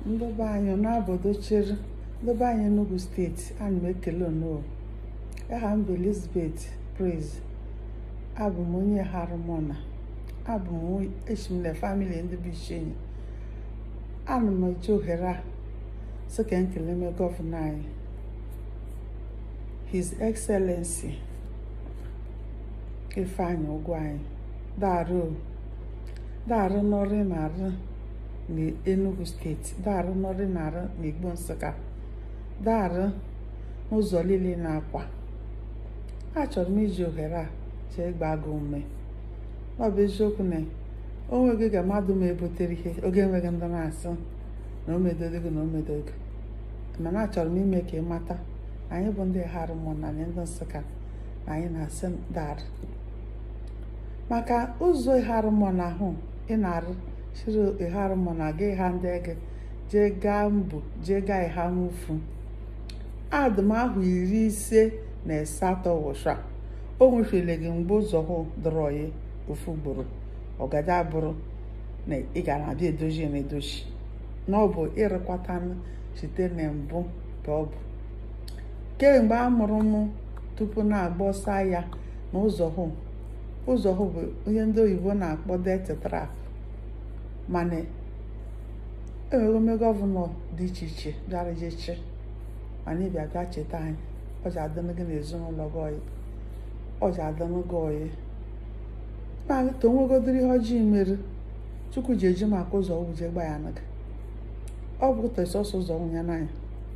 ndị be anyị n'obodo chere ndị be anyị Enugu steeti. Ana m ekele unu. Aha m bụ Elizabeth Praise. Abụ m onye Harmona. Abụ m eshimle family ndị bụ Ishenyi. Ana m eji ohere a sị ka nkele me gọvanọ anyị, His Excellency Ifeanyi Ugwuanyi. Daarụ n'ọrụ na-arụ n'Enugu steeti, daarụ n'ọrụ na-arụ n'Igbo Nsụka, daarụ n'ụzọ niile na-akwa. Achọrọ m iji ohere a chee gbaa gị ume. Ọ bụ eziokwu na o nweghị ga mmadụ ma ebutere ihe oge enweghị ndị na-asị na o medogo na o medogo, mana achọrọ m ime ka ị mata anyị bụ ndị Harmona na ndị Nsụka na anyị na-asị daarụ maka ụzọ Harmona ahụ ị na-arụ chiri Harmona ga ịha ndị gị jee gaa mbụ jee gaa ịha nwufu adụm ahụ 58 wụsha o nwefele gị mgbe ụzọ hụ dọrọ ya ofu ugboro ọgaja bụrụ na ị ga na-abịa edozi na edozi na ọ bụ ịrịkwata site na mbụ ka ọ bụ kemgbe a mụrụ m tupu na-agbọsa ya na ụzọ hụ bụ ihe ndị oyibo na-akpọ death trap. Mana enwere ome gọvanọ dị iche iche bịara jeche mana ịbịa bịa cheta anyị ọja adịnụ gị n'ezinụlọ gị oyi ọja adịnụ gị oyi ma to nwegodiri ihe ọjọọ mere Chukwu ji eji maka ụzọ uje gba ya n'gị. Ọ bụ tesọsọ ụzọ nwunye n'anya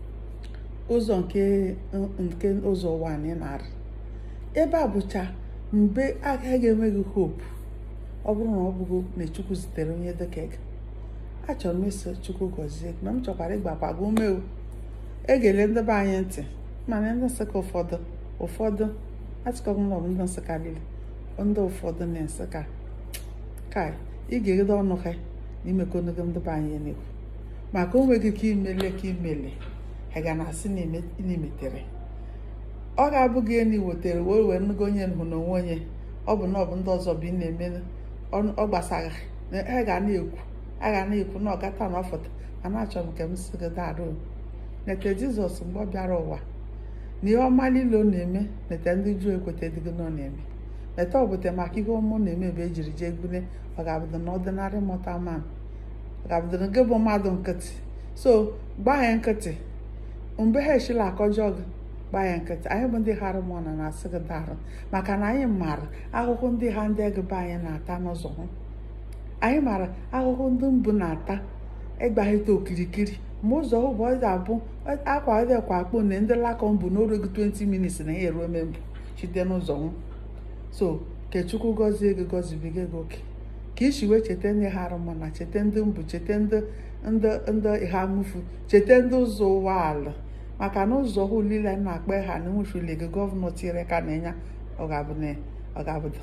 ụzọ nke ụzọ ụwa anyị na-arụ ebe a bụcha mgbe agaghị enweghị hope. Ọ bụrụ na ọ bụgo na Chukwu zitere onye dịka gị. Achọrọ m isi Chukwu gọzie na m chọkwara ịgbakwa gị ume o. Egele ndị be anyị ntị mana ndị Nsụka ụfọdụ achịkọghị na ọ bụ ndị Nsụka niile ndị ụfọdụ na Nsụka ka ị ga-egide ọnụ ha na imekọnụgị ndị be anyị n'ekwu maka o nweghị ka imele ha ga na-asị na imetere ọ ga-abụ gị enyi wetere wee nụgo onye nhụ na onwe onye ọ bụ na ọ bụ ndị ọzọ bụ ị na-eme ọ gbasara ha ga na-ekwu na ọgata na ọfọta mana achọrọ m ka m si gị daarụ nete Jizọs mgbe ọ bịara ụwa na ihe ọma niile ọ na-eme nete ndị Juu ekweta dịgo na ọ na-eme nete ọ bụte maka ihe ọma ọ na-eme ebe ejiri jee gbune ọ ga-abụdo na ọdịnarị mọta man ọ ga-abụdo na gị bụ mmadụ nkịtị so gbaa ya nkịtị mgbe ha echila akọjọ gị gbaa ya nkịtị. Anyị bụ ndị Harmona na-asị gị daarụ maka na anyị maara ahụhụ ndị ha ndị ego be anyị na-ata n'ụzọ hụ. Anyị maara ahụhụ ndị mbụ na-ata ịgbaghịta okirikiri ma ụzọ hụ bụ ọ ga-abụ akwa ọdịkwa akpụ na ndị lakọ mbụ n'orugo 20 minutes na ya eruo eme mbụ site n'ụzọ hụ. So ke Chukwu gọzie gị gọzibiga gị oke ka isi wee cheta ndị Harmona cheta ndị mbụ cheta ndị ha mụfu cheta ndị ụzọ ụwa ala maka na ụzọ hụ niile na-akpa ha na nwefele gị gọvanọ tinyere ka na enya ọ ga-abụdo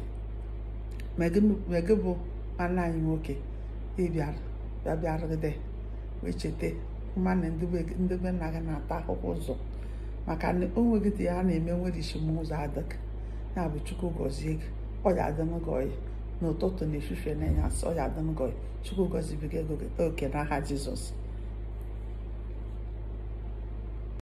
ma gị bụ nwanne anyị nwoke ịbịarụgide wee cheta mmanụ ndị be nna gị na-ata akwụkwọ ụzọ maka na o nweghị ya na-eme nwere isi m ụzọ adịghị ya bụ Chukwu gọzie gị ọ ya adịnụ gị oyi n'ụtụtụ na efife na-enye asị ọ ya adịnụ gị oyi Chukwu gọzibiga gị oke n'aha Jizọs.